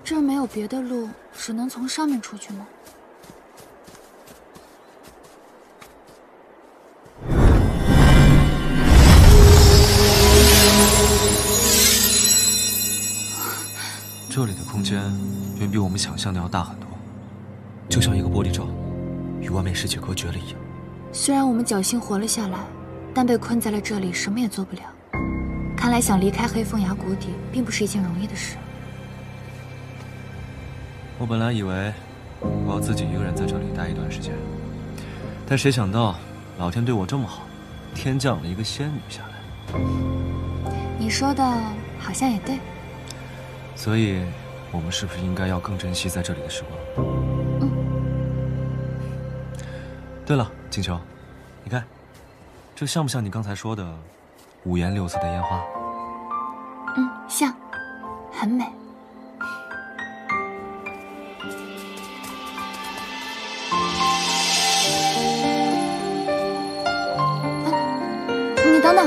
这儿没有别的路，只能从上面出去吗？ 这里的空间远比我们想象的要大很多，就像一个玻璃罩，与外面世界隔绝了一样。 虽然我们侥幸活了下来，但被困在了这里，什么也做不了。看来想离开黑风崖谷底，并不是一件容易的事。 我本来以为我要自己一个人在这里待一段时间，但谁想到老天对我这么好，天降了一个仙女下来。 你说的好像也对。 所以，我们是不是应该要更珍惜在这里的时光？对了，景球，你看，这像不像你刚才说的五颜六色的烟花？ 像，很美。你等等。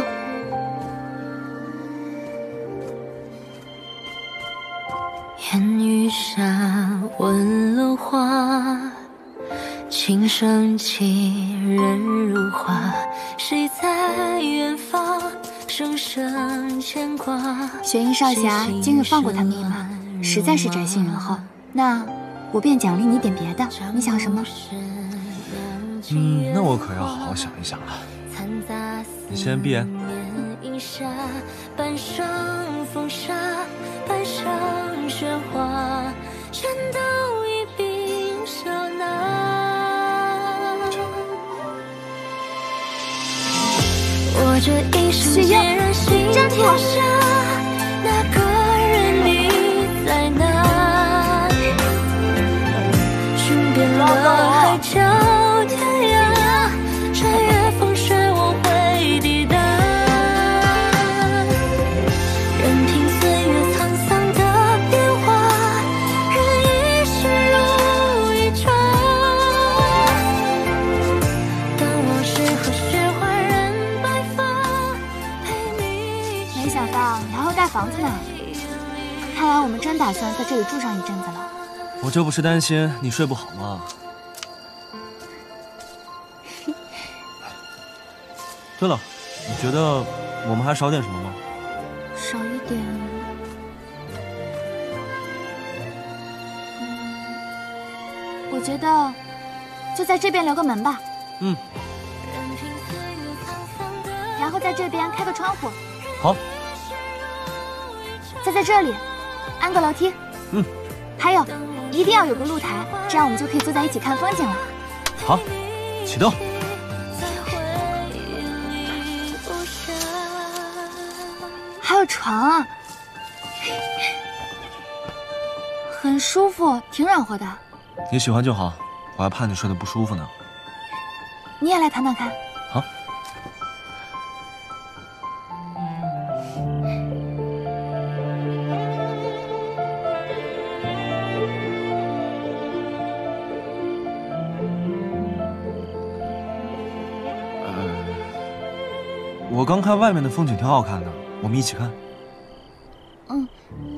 烟雨下，温楼花，琴声起，人如花。谁在远方，声声牵挂？ 雪鹰少侠今日放过他们一马，实在是宅心仁厚。那我便奖励你点别的，你想什么？ 那我可要好好想一想了。你先闭眼。半生风沙，半生雪花，全都一并收纳。我这一生孑然心天下，那个人你在哪？寻遍了海角天涯，穿越风雪我会抵达。任凭岁月沧桑的变化，任一世如一场。当往事和雪花染白发，陪你。 没想到你还会盖房子呢，看来我们真打算在这里住上一阵子了。 我这不是担心你睡不好吗？对了，你觉得我们还少点什么吗？ 少一点。我觉得就在这边留个门吧。然后在这边开个窗户。 好。 再在这里安个楼梯。还有，一定要有个露台，这样我们就可以坐在一起看风景了。 好，启动。 还有床啊，很舒服，挺软和的。 你喜欢就好，我还怕你睡得不舒服呢。 你也来谈谈看。 好。我刚看外面的风景挺好看的，我们一起看。